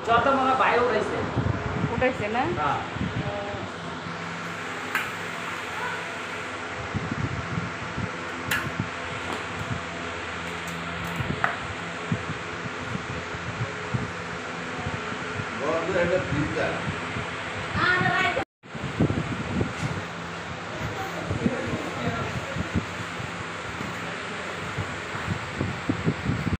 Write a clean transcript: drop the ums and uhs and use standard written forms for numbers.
যত মনে বাইরে উঠাইছে উঠাইছে না? হ্যাঁ একটা ফ্রিজ